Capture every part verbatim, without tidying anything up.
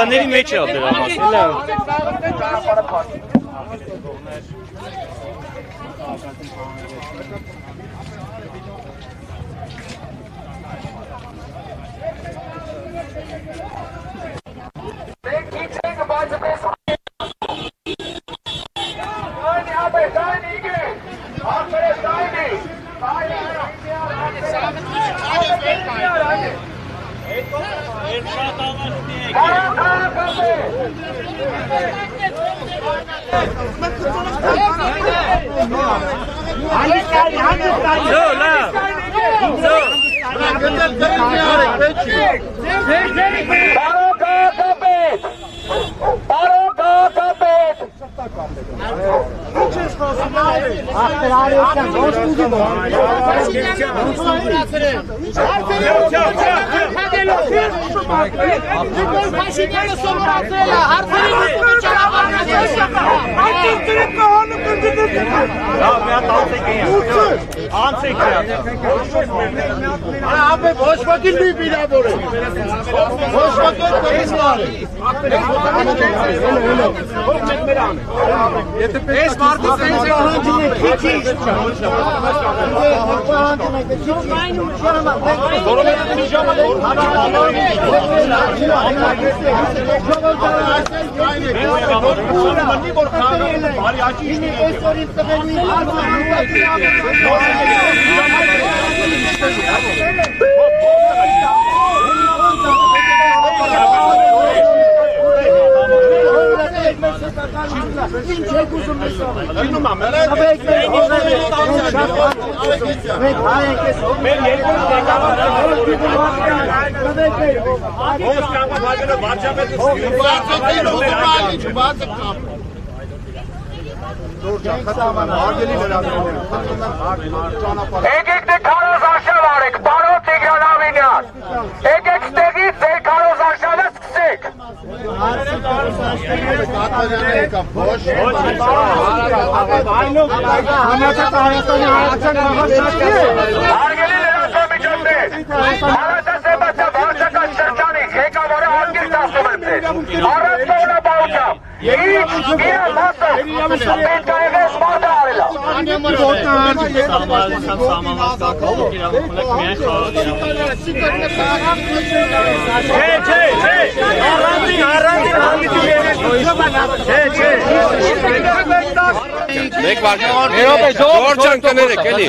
Պատաների մեջ է դրա մասին։ Եկեք դե քարոզ արշավ արեք, բարոն Տիգրան Ավինյան, եկեք ստեղից ձեր քարոզ արշավը սկսեք։ Հարգելի լրատվամիջոցներ, Հարատասեբացա վարչական շրջանից ղեկավարը հարգիրք ասում եմ ձեզ, առանց կողմնապահությամբ, ինչ իր մասը պետք է եղես մարդը արելա։ Չէ, չէ, չէ, առանձին, առանձին հանդիպում Մեկ վարքան, Ժորժ ջան կներեք, էլի։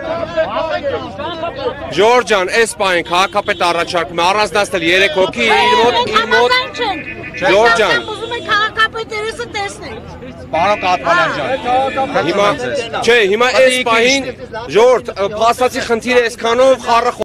Ժորժ ջան, այս պահին քաղաքապետ առաջարկում է առանձնացնել երեք հոգի իր մոտ, իր մոտ։ Ժորժ ջան։ Ուզում եք քաղաքապետերեսը տեսնենք։ Պարոն Կաթվալյան ջան։ Հիմա, չէ, հիմա այս պահին Ժորժ, փաստացի խնդիրը այսքանով խառը